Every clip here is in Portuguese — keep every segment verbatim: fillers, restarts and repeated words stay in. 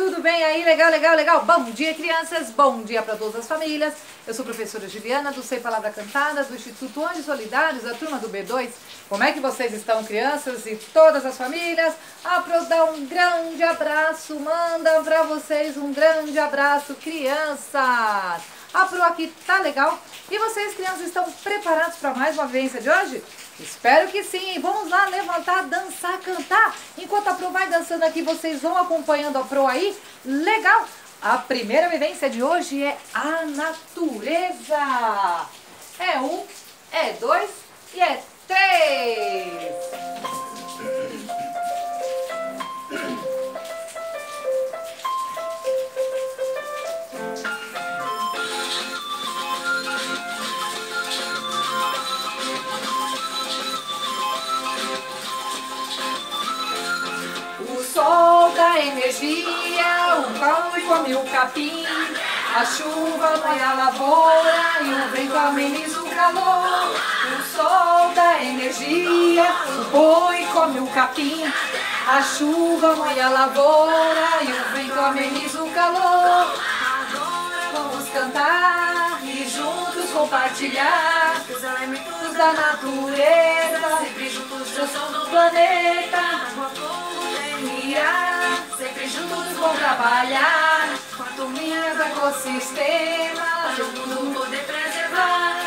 tudo bem aí? Legal, legal, legal. Bom dia, crianças. Bom dia para todas as famílias. Eu sou a professora Juliana, do Sei Palavra Cantada, do Instituto Anjos Solidários, da turma do B dois. Como é que vocês estão, crianças e todas as famílias? A Pro dá um grande abraço, manda para vocês um grande abraço, crianças. A Pro aqui tá legal? E vocês, crianças, estão preparados para mais uma vivência de hoje? Espero que sim. Vamos lá levantar, dançar, cantar. Enquanto a Pro vai dançando aqui, vocês vão acompanhando a Pro aí. Legal! A primeira vivência de hoje é a natureza. É um, é dois e é três. O sol dá energia, o pão e come o capim, a chuva vai a lavoura e o vento ameniza o calor. O sol dá energia, o boi come o capim, a chuva vai a lavoura e o vento ameniza o calor. Agora vamos cantar e juntos compartilhar os elementos da natureza, sempre juntos transformam o planeta. Sempre juntos vão trabalhar com a turminha do ecossistema para o mundo poder preservar.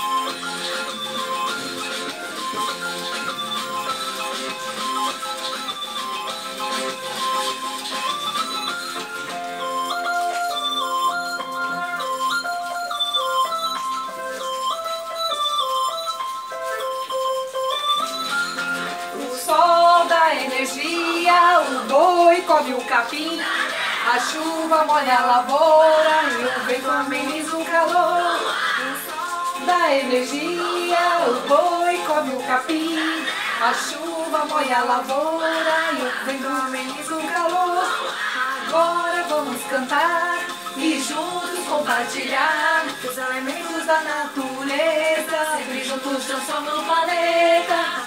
O sol dá energia, o boi come o capim, a chuva molha a lavoura e o vento ameniza o calor. O sol dá energia, o boi come o capim, a chuva molha a lavoura e o vento ameniza o calor. Agora vamos cantar e juntos compartilhar os elementos da natureza, sempre juntos transformam o planeta.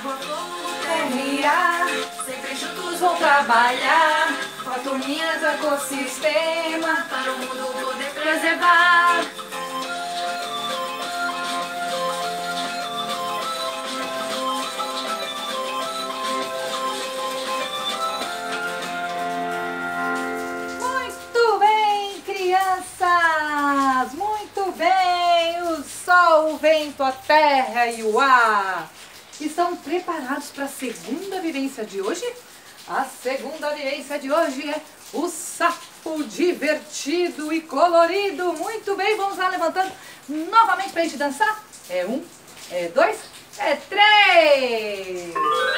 Sempre juntos vão trabalhar com a turminha do ecossistema para o mundo poder preservar. Muito bem, crianças! Muito bem! O sol, o vento, a terra e o ar. Estão preparados para a segunda vivência de hoje? A segunda vivência de hoje é o sapo divertido e colorido. Muito bem, vamos lá levantando novamente para a gente dançar. É um, é dois, é três.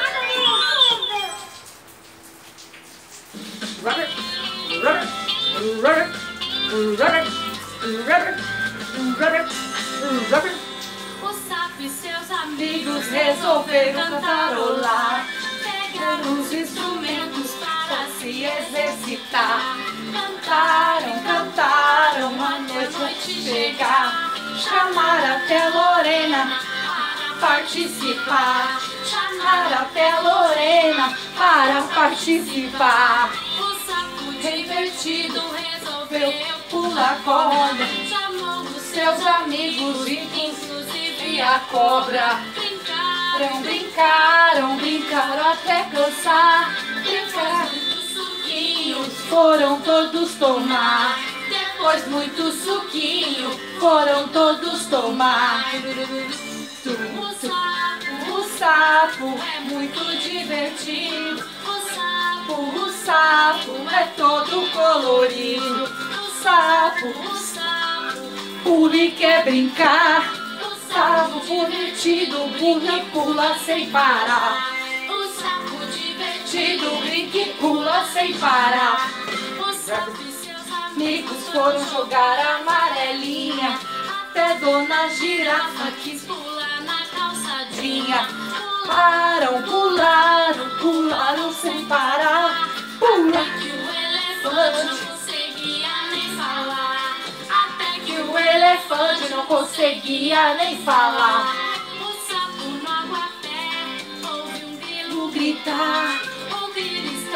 Rabbit, rabbit, rabbit, rabbit, rabbit, rabbit, rabbit. O sapo e seus amigos Resolveram cantarolar, pegaram os instrumentos para se exercitar. Cantaram, cantaram, a noite chegar. Chamar até Lorena para participar. Chamar até Lorena para participar. O sapo divertido resolveu Pular corda, chamou os seus amigos e inclusive a cobra. brincaram, Brincaram, brincaram até cansar. Brincaram, suquinhos. foram todos tomar. Depois Pois muito suquinho foram todos tomar. o sapo, O sapo é muito divertido. o sapo, O sapo é todo colorido. O sapo o sapo, pula e quer brincar. o Sapo sapo divertido pula e pula sem parar. O sapo divertido, Tido brinca e pula sem parar. o sapo e seus Amigos foram jogar a amarelinha. Até Dona Girafa quis pular na calçadinha. Param, pularam, pularam sem parar. Pula Que o elefante não conseguia nem falar. Até que que o elefante não conseguia nem falar. o sapo no aguapé ouve um grilo gritar. O grilo está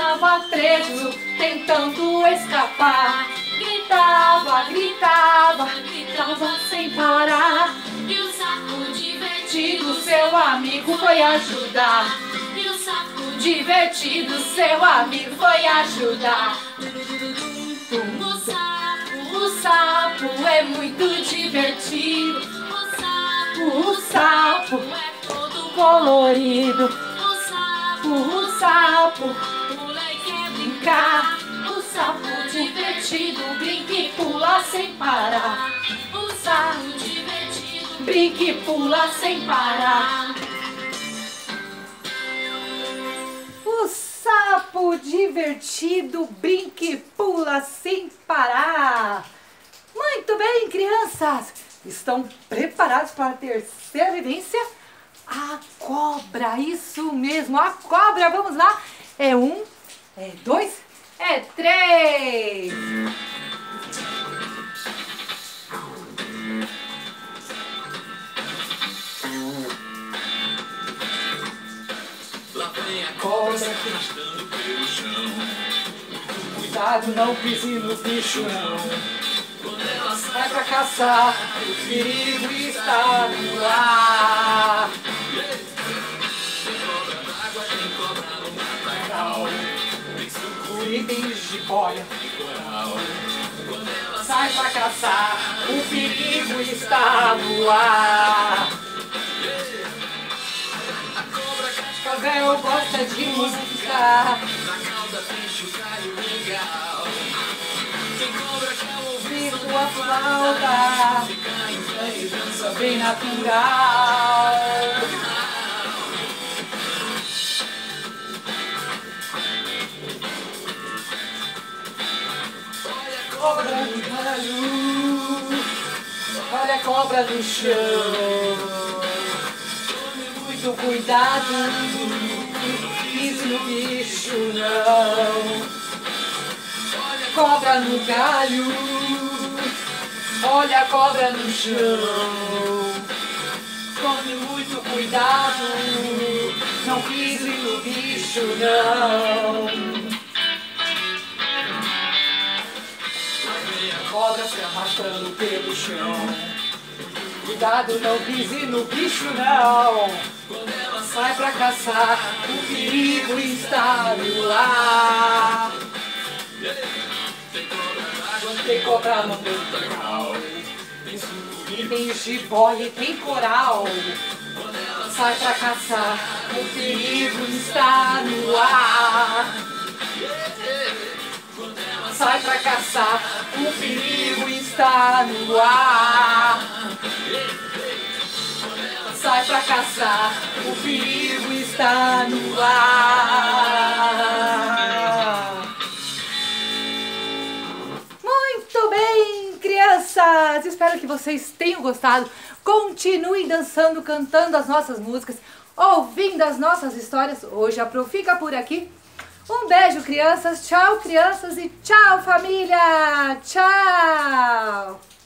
estava preso, tentando escapar. Gritava, gritava, gritava sem parar. E o sapo Divertido, seu amigo foi ajudar. E o sapo Divertido, seu amigo foi ajudar. O sapo, O sapo é muito divertido. o sapo, O sapo é todo colorido. o sapo, O sapo pula e quer brincar. O sapo divertido brinca e pula sem parar. O sapo divertido Brinca e pula sem parar. O sapo divertido brinca e pula sem parar. Muito bem, crianças. Estão preparados para a terceira vivência? A cobra, isso mesmo, a cobra. Vamos lá. É um, é dois, é três. Lá vem a Cobra, arrastando pelo chão. cuidado, não pise no bicho não. Quando ela sai, Sai pra caçar, o perigo está no ar. tem cobra d'água, tem cobra no matagal. Tem sucuri E tem jiboia. e coral. Quando ela Sai sai, pra caçar, o perigo está no ar. a cobra casca Cascavel gosta de música. na cauda, tem chucaio e mingau. Tem cobra que ao ouvir Ouvir tua flauta, fica em pé e dança bem natural. Cobra no galho, olha a cobra no chão. Tome muito cuidado, pise no bicho não. Cobra no galho, olha a cobra no chão. Tome muito cuidado, não pise no bicho não. Cobra se arrastando pelo chão. Cuidado, não pise no bicho não. Sai pra caçar, o perigo está no ar. Tem cobra no matagal. E tem jiboia e tem coral. Sai pra caçar, o perigo está no ar. Sai pra caçar, o perigo está no ar. Sai pra caçar, o perigo está no ar. Muito bem, crianças! Espero que vocês tenham gostado. Continuem dançando, cantando as nossas músicas, ouvindo as nossas histórias. Hoje a Pro fica por aqui. Um beijo, crianças. Tchau, crianças. E tchau, família. Tchau.